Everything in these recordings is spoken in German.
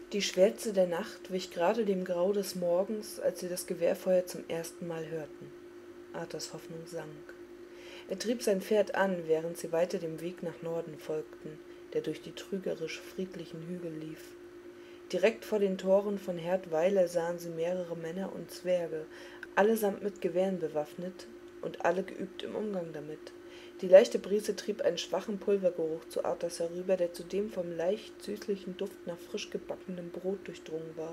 Die Schwärze der Nacht wich gerade dem Grau des Morgens, als sie das Gewehrfeuer zum ersten Mal hörten. Arthurs Hoffnung sank. Er trieb sein Pferd an, während sie weiter dem Weg nach Norden folgten, der durch die trügerisch friedlichen Hügel lief. Direkt vor den Toren von Herdweiler sahen sie mehrere Männer und Zwerge, allesamt mit Gewehren bewaffnet und alle geübt im Umgang damit. Die leichte Brise trieb einen schwachen Pulvergeruch zu Arthurs herüber, der zudem vom leicht süßlichen Duft nach frisch gebackenem Brot durchdrungen war.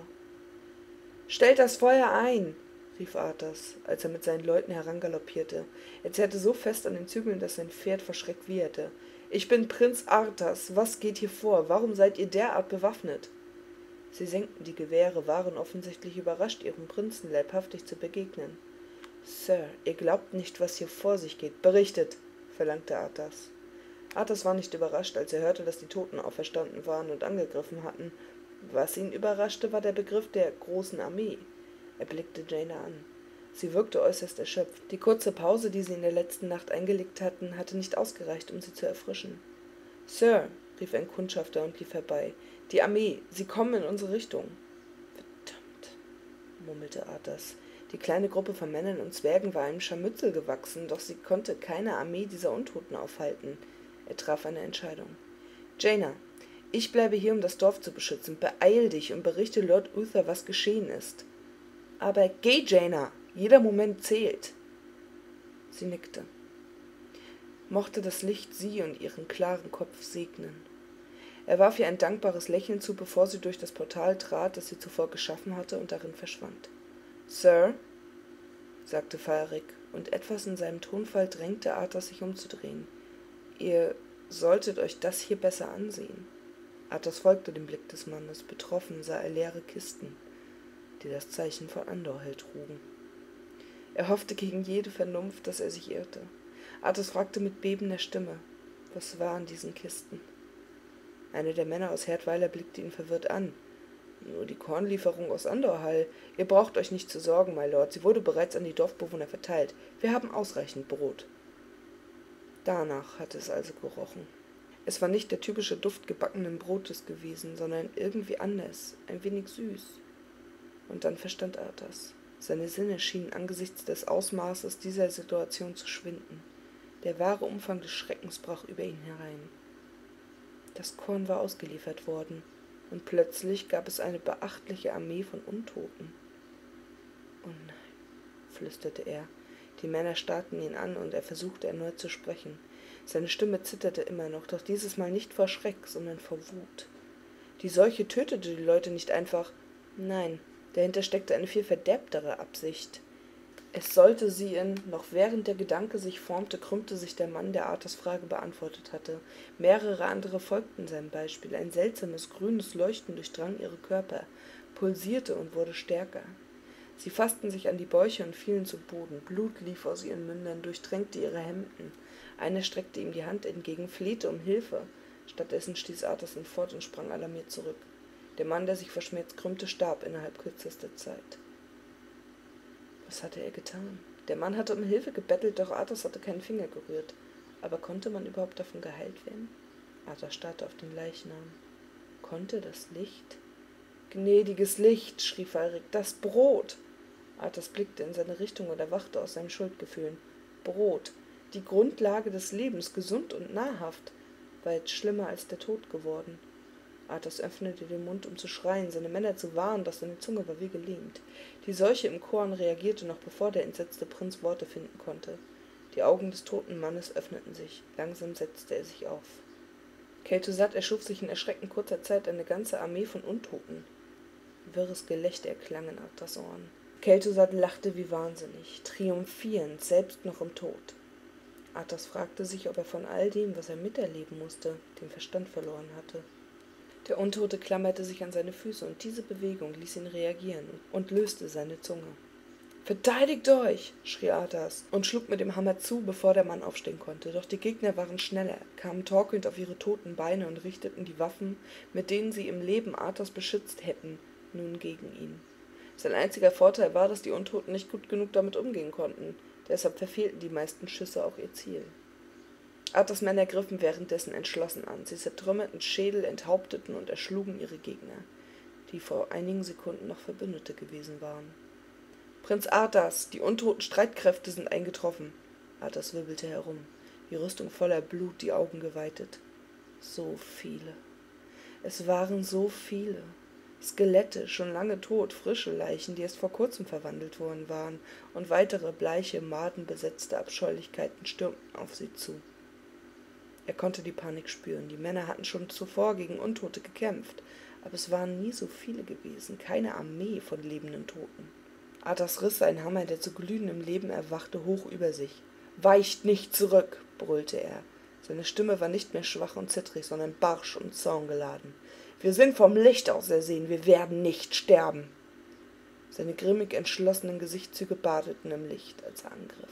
»Stellt das Feuer ein!« rief Arthas, als er mit seinen Leuten herangaloppierte. Er zerrte so fest an den Zügeln, dass sein Pferd vor Schreck wieherte. »Ich bin Prinz Arthas. Was geht hier vor? Warum seid ihr derart bewaffnet?« Sie senkten die Gewehre, waren offensichtlich überrascht, ihrem Prinzen leibhaftig zu begegnen. »Sir, ihr glaubt nicht, was hier vor sich geht. Berichtet!« verlangte Arthas. Arthas war nicht überrascht, als er hörte, dass die Toten auferstanden waren und angegriffen hatten. Was ihn überraschte, war der Begriff der großen Armee. Er blickte Jaina an. Sie wirkte äußerst erschöpft. Die kurze Pause, die sie in der letzten Nacht eingelegt hatten, hatte nicht ausgereicht, um sie zu erfrischen. »Sir«, rief ein Kundschafter und lief herbei, »die Armee, sie kommen in unsere Richtung.« »Verdammt«, murmelte Arthas. Die kleine Gruppe von Männern und Zwergen war einem Scharmützel gewachsen, doch sie konnte keine Armee dieser Untoten aufhalten. Er traf eine Entscheidung. »Jaina, ich bleibe hier, um das Dorf zu beschützen. Beeil dich und berichte Lord Uther, was geschehen ist.« »Aber geh, Jaina! Jeder Moment zählt!« Sie nickte. Mochte das Licht sie und ihren klaren Kopf segnen. Er warf ihr ein dankbares Lächeln zu, bevor sie durch das Portal trat, das sie zuvor geschaffen hatte, und darin verschwand. »Sir«, sagte Farik, und etwas in seinem Tonfall drängte Arthas, sich umzudrehen. »Ihr solltet euch das hier besser ansehen.« Arthas folgte dem Blick des Mannes. Betroffen sah er leere Kisten, die das Zeichen von Andorhell trugen. Er hoffte gegen jede Vernunft, dass er sich irrte. Arthas fragte mit bebender Stimme, was war an diesen Kisten? Einer der Männer aus Herdweiler blickte ihn verwirrt an. »Nur die Kornlieferung aus Andorhall. Ihr braucht euch nicht zu sorgen, my Lord. Sie wurde bereits an die Dorfbewohner verteilt. Wir haben ausreichend Brot.« Danach hatte es also gerochen. Es war nicht der typische Duft gebackenen Brotes gewesen, sondern irgendwie anders, ein wenig süß. Und dann verstand Arthas. Seine Sinne schienen angesichts des Ausmaßes dieser Situation zu schwinden. Der wahre Umfang des Schreckens brach über ihn herein. Das Korn war ausgeliefert worden, und plötzlich gab es eine beachtliche Armee von Untoten. »Oh nein«, flüsterte er. Die Männer starrten ihn an, und er versuchte erneut zu sprechen. Seine Stimme zitterte immer noch, doch dieses Mal nicht vor Schreck, sondern vor Wut. Die Seuche tötete die Leute nicht einfach. Nein, dahinter steckte eine viel verderbtere Absicht. Es sollte sie in, noch während der Gedanke sich formte, krümmte sich der Mann, der Arthas Frage beantwortet hatte. Mehrere andere folgten seinem Beispiel. Ein seltsames, grünes Leuchten durchdrang ihre Körper, pulsierte und wurde stärker. Sie fassten sich an die Bäuche und fielen zu Boden. Blut lief aus ihren Mündern, durchtränkte ihre Hemden. Einer streckte ihm die Hand entgegen, flehte um Hilfe. Stattdessen stieß Arthas ihn fort und sprang alarmiert zurück. Der Mann, der sich verschmerzt krümmte, starb innerhalb kürzester Zeit. Was hatte er getan? Der Mann hatte um Hilfe gebettelt, doch Arthas hatte keinen Finger gerührt. Aber konnte man überhaupt davon geheilt werden? Arthas starrte auf den Leichnam. Konnte das Licht? »Gnädiges Licht«, schrie Farik, »das Brot!« Arthas blickte in seine Richtung und erwachte aus seinen Schuldgefühlen. Brot, die Grundlage des Lebens, gesund und nahrhaft, war jetzt schlimmer als der Tod geworden. Arthas öffnete den Mund, um zu schreien, seine Männer zu warnen, doch seine Zunge war wie gelähmt. Die Seuche im Korn reagierte noch, bevor der entsetzte Prinz Worte finden konnte. Die Augen des toten Mannes öffneten sich. Langsam setzte er sich auf. Kel'Thuzad erschuf sich in erschreckend kurzer Zeit eine ganze Armee von Untoten. Wirres Gelächter erklang in Arthas Ohren. Kel'Thuzad lachte wie wahnsinnig, triumphierend, selbst noch im Tod. Arthas fragte sich, ob er von all dem, was er miterleben musste, den Verstand verloren hatte. Der Untote klammerte sich an seine Füße, und diese Bewegung ließ ihn reagieren und löste seine Zunge. »Verteidigt euch!« schrie Arthas und schlug mit dem Hammer zu, bevor der Mann aufstehen konnte. Doch die Gegner waren schneller, kamen torkelnd auf ihre toten Beine und richteten die Waffen, mit denen sie im Leben Arthas beschützt hätten, nun gegen ihn. Sein einziger Vorteil war, dass die Untoten nicht gut genug damit umgehen konnten. Deshalb verfehlten die meisten Schüsse auch ihr Ziel. Arthas Männer griffen währenddessen entschlossen an. Sie zertrümmerten Schädel, enthaupteten und erschlugen ihre Gegner. die vor einigen Sekunden noch Verbündete gewesen waren. »Prinz Arthas, die untoten Streitkräfte sind eingetroffen!« Arthas wirbelte herum, die Rüstung voller Blut, die Augen geweitet. So viele. Es waren so viele. Skelette, schon lange tot, frische Leichen, die erst vor kurzem verwandelt worden waren, und weitere bleiche, madenbesetzte Abscheulichkeiten stürmten auf sie zu. Er konnte die Panik spüren. Die Männer hatten schon zuvor gegen Untote gekämpft, aber es waren nie so viele gewesen, keine Armee von lebenden Toten. Arthas riss seinen Hammer, der zu glühendem Leben erwachte, hoch über sich. »Weicht nicht zurück«, brüllte er. Seine Stimme war nicht mehr schwach und zittrig, sondern barsch und zorngeladen. »Wir sind vom Licht aus ersehen, wir werden nicht sterben!« Seine grimmig entschlossenen Gesichtszüge badeten im Licht, als er angriff.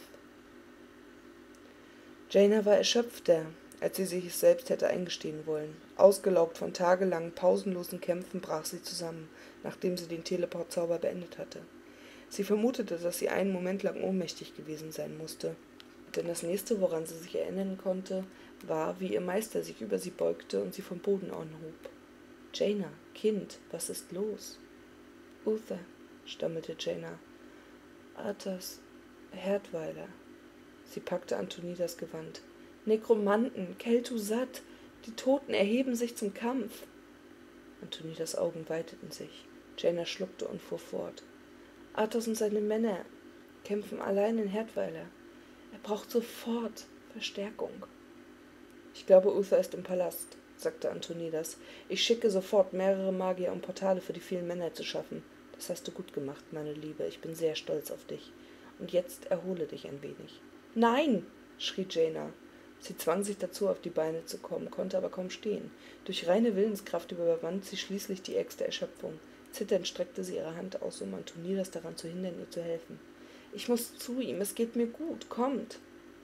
Jaina war erschöpfter, als sie sich es selbst hätte eingestehen wollen. Ausgelaugt von tagelangen, pausenlosen Kämpfen brach sie zusammen, nachdem sie den Teleportzauber beendet hatte. Sie vermutete, dass sie einen Moment lang ohnmächtig gewesen sein musste, denn das nächste, woran sie sich erinnern konnte, war, wie ihr Meister sich über sie beugte und sie vom Boden anhob. »Jaina, Kind, was ist los?« »Uther«, stammelte Jaina. »Arthas, Herdweiler.« Sie packte Antonidas Gewand. »Nekromanten, Kel'Thuzad, die Toten erheben sich zum Kampf.« Antonidas Augen weiteten sich. Jaina schluckte und fuhr fort. »Arthas und seine Männer kämpfen allein in Herdweiler. Er braucht sofort Verstärkung.« »Ich glaube, Uther ist im Palast«, sagte Antonidas. »Ich schicke sofort mehrere Magier, um Portale für die vielen Männer zu schaffen. Das hast du gut gemacht, meine Liebe. Ich bin sehr stolz auf dich. Und jetzt erhole dich ein wenig.« »Nein«, schrie Jaina. Sie zwang sich dazu, auf die Beine zu kommen, konnte aber kaum stehen. Durch reine Willenskraft überwand sie schließlich die ärgste Erschöpfung. Zitternd streckte sie ihre Hand aus, um Antonidas daran zu hindern, ihr zu helfen. »Ich muss zu ihm, es geht mir gut, kommt!«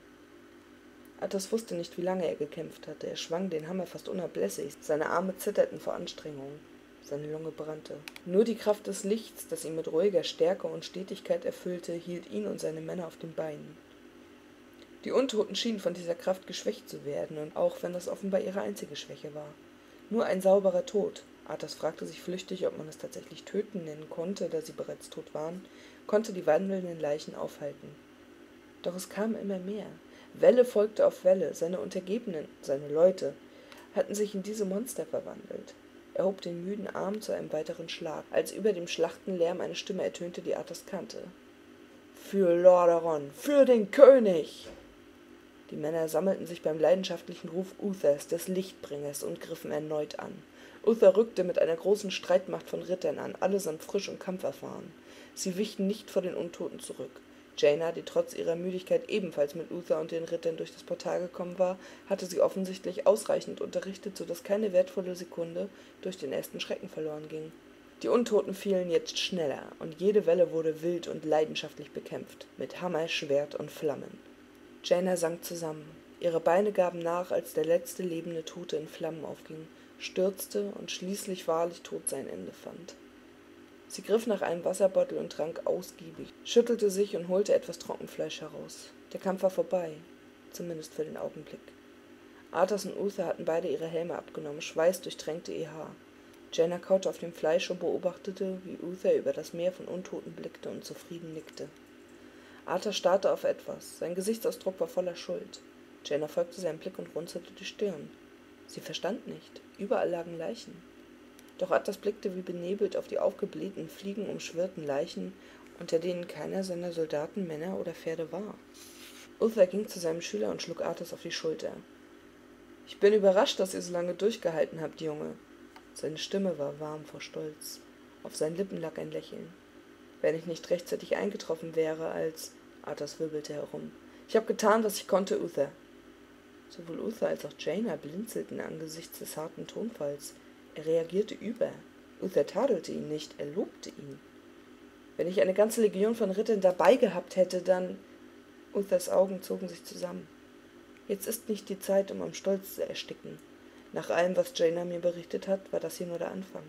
Arthas wusste nicht, wie lange er gekämpft hatte. Er schwang den Hammer fast unablässig. Seine Arme zitterten vor Anstrengung. Seine Lunge brannte. Nur die Kraft des Lichts, das ihn mit ruhiger Stärke und Stetigkeit erfüllte, hielt ihn und seine Männer auf den Beinen. Die Untoten schienen von dieser Kraft geschwächt zu werden, und auch wenn das offenbar ihre einzige Schwäche war. Nur ein sauberer Tod. Arthas fragte sich flüchtig, ob man es tatsächlich Töten nennen konnte, da sie bereits tot waren, konnte die wandelnden Leichen aufhalten. Doch es kam immer mehr. Welle folgte auf Welle. Seine Untergebenen, seine Leute, hatten sich in diese Monster verwandelt. Er hob den müden Arm zu einem weiteren Schlag, als über dem Schlachtenlärm eine Stimme ertönte, die Arthas kannte. »Für Lordaeron! Für den König!« Die Männer sammelten sich beim leidenschaftlichen Ruf Uthers, des Lichtbringers, und griffen erneut an. Uther rückte mit einer großen Streitmacht von Rittern an, allesamt frisch und kampferfahren. Sie wichen nicht vor den Untoten zurück. Jaina, die trotz ihrer Müdigkeit ebenfalls mit Uther und den Rittern durch das Portal gekommen war, hatte sie offensichtlich ausreichend unterrichtet, sodass keine wertvolle Sekunde durch den ersten Schrecken verloren ging. Die Untoten fielen jetzt schneller, und jede Welle wurde wild und leidenschaftlich bekämpft, mit Hammer, Schwert und Flammen. Jaina sank zusammen. Ihre Beine gaben nach, als der letzte lebende Tote in Flammen aufging, stürzte und schließlich wahrlich tot sein Ende fand. Sie griff nach einem Wasserbeutel und trank ausgiebig, schüttelte sich und holte etwas Trockenfleisch heraus. Der Kampf war vorbei, zumindest für den Augenblick. Arthas und Uther hatten beide ihre Helme abgenommen, Schweiß durchtränkte ihr Haar. Jaina kaute auf dem Fleisch und beobachtete, wie Uther über das Meer von Untoten blickte und zufrieden nickte. Arthas starrte auf etwas, sein Gesichtsausdruck war voller Schuld. Jaina folgte seinem Blick und runzelte die Stirn. Sie verstand nicht, überall lagen Leichen. Doch Arthas blickte wie benebelt auf die aufgeblähten, fliegenumschwirrten Leichen, unter denen keiner seiner Soldaten, Männer oder Pferde war. Uther ging zu seinem Schüler und schlug Arthas auf die Schulter. »Ich bin überrascht, dass ihr so lange durchgehalten habt, Junge.« Seine Stimme war warm vor Stolz. Auf seinen Lippen lag ein Lächeln. »Wenn ich nicht rechtzeitig eingetroffen wäre, als...« Arthas wirbelte herum. »Ich habe getan, was ich konnte, Uther.« Sowohl Uther als auch Jaina blinzelten angesichts des harten Tonfalls. Er reagierte über. Uther tadelte ihn nicht, er lobte ihn. »Wenn ich eine ganze Legion von Rittern dabei gehabt hätte, dann...« Uthers Augen zogen sich zusammen. »Jetzt ist nicht die Zeit, um am Stolz zu ersticken. Nach allem, was Jaina mir berichtet hat, war das hier nur der Anfang.«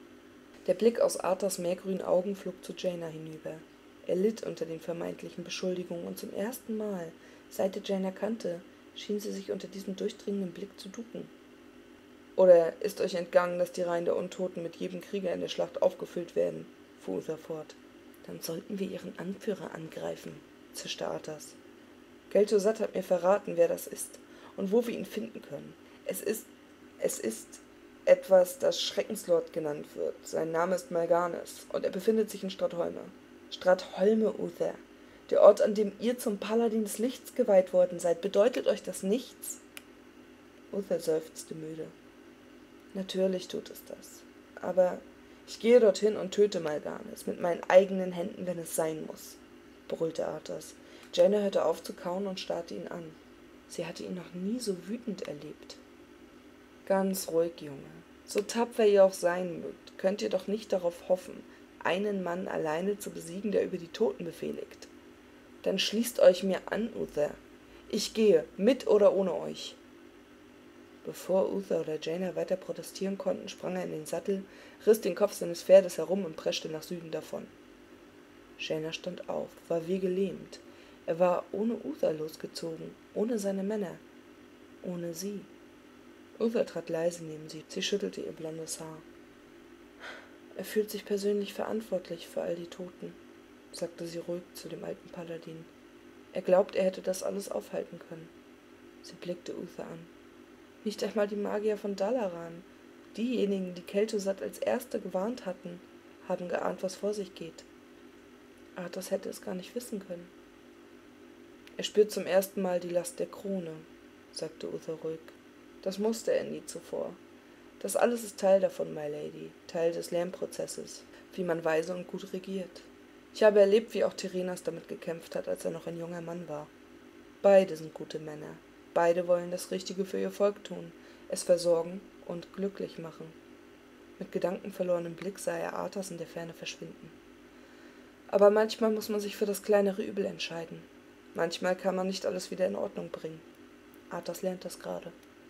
Der Blick aus Arthas meergrünen Augen flog zu Jaina hinüber. Er litt unter den vermeintlichen Beschuldigungen, und zum ersten Mal, seit er Jaina kannte, schien sie sich unter diesem durchdringenden Blick zu ducken. Oder ist euch entgangen, dass die Reihen der Untoten mit jedem Krieger in der Schlacht aufgefüllt werden?« fuhr Uther fort. »Dann sollten wir ihren Anführer angreifen«, zischte Arthas. »Kel'Thuzad hat mir verraten, wer das ist und wo wir ihn finden können. Es ist etwas, das Schreckenslord genannt wird. Sein Name ist Mal'Ganis und er befindet sich in Stratholme.« »Stratholme, Uther. Der Ort, an dem ihr zum Paladin des Lichts geweiht worden seid. Bedeutet euch das nichts?« Uther seufzte müde. »Natürlich tut es das. Aber ich gehe dorthin und töte Mal'Ganis, mit meinen eigenen Händen, wenn es sein muss«, brüllte Arthas. Jaina hörte auf zu kauen und starrte ihn an. Sie hatte ihn noch nie so wütend erlebt. »Ganz ruhig, Junge. So tapfer ihr auch sein mögt, könnt ihr doch nicht darauf hoffen, einen Mann alleine zu besiegen, der über die Toten befehligt. Dann schließt euch mir an, Uther. Ich gehe, mit oder ohne euch.« Bevor Uther oder Jaina weiter protestieren konnten, sprang er in den Sattel, riss den Kopf seines Pferdes herum und preschte nach Süden davon. Jaina stand auf, war wie gelähmt. Er war ohne Uther losgezogen, ohne seine Männer, ohne sie. Uther trat leise neben sie, sie schüttelte ihr blondes Haar. »Er fühlt sich persönlich verantwortlich für all die Toten«, sagte sie ruhig zu dem alten Paladin. »Er glaubt, er hätte das alles aufhalten können.« Sie blickte Uther an. »Nicht einmal die Magier von Dalaran, diejenigen, die Kel'Thuzad als Erste gewarnt hatten, haben geahnt, was vor sich geht. Arthas hätte es gar nicht wissen können.« »Er spürt zum ersten Mal die Last der Krone«, sagte Uther ruhig. »Das musste er nie zuvor. Das alles ist Teil davon, my Lady, Teil des Lernprozesses, wie man weise und gut regiert. Ich habe erlebt, wie auch Terenas damit gekämpft hat, als er noch ein junger Mann war. Beide sind gute Männer. Beide wollen das Richtige für ihr Volk tun, es versorgen und glücklich machen.« Mit gedankenverlorenem Blick sah er Arthas in der Ferne verschwinden. »Aber manchmal muss man sich für das kleinere Übel entscheiden. Manchmal kann man nicht alles wieder in Ordnung bringen. Arthas lernt das gerade.«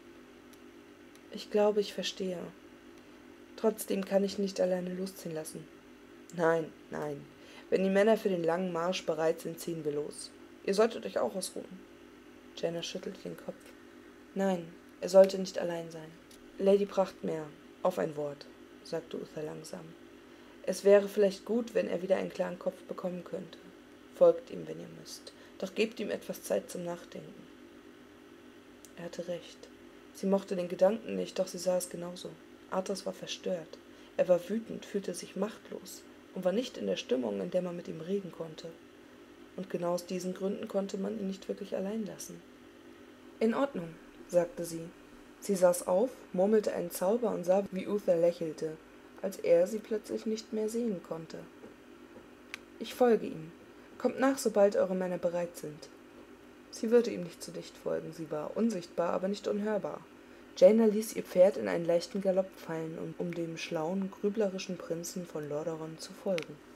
»Ich glaube, ich verstehe. Trotzdem kann ich nicht alleine losziehen lassen.« »Nein, nein. Wenn die Männer für den langen Marsch bereit sind, ziehen wir los. Ihr solltet euch auch ausruhen.« Jaina schüttelte den Kopf. »Nein, er sollte nicht allein sein. Lady Prachtmeer, auf ein Wort«, sagte Uther langsam. »Es wäre vielleicht gut, wenn er wieder einen klaren Kopf bekommen könnte. Folgt ihm, wenn ihr müsst. Doch gebt ihm etwas Zeit zum Nachdenken.« Er hatte recht. Sie mochte den Gedanken nicht, doch sie sah es genauso. Arthas war verstört. Er war wütend, fühlte sich machtlos und war nicht in der Stimmung, in der man mit ihm reden konnte. Und genau aus diesen Gründen konnte man ihn nicht wirklich allein lassen. »In Ordnung«, sagte sie. Sie saß auf, murmelte einen Zauber und sah, wie Uther lächelte, als er sie plötzlich nicht mehr sehen konnte. »Ich folge ihm. Kommt nach, sobald eure Männer bereit sind.« Sie würde ihm nicht zu dicht folgen, sie war unsichtbar, aber nicht unhörbar. Jaina ließ ihr Pferd in einen leichten Galopp fallen, um dem schlauen, grüblerischen Prinzen von Lordaeron zu folgen.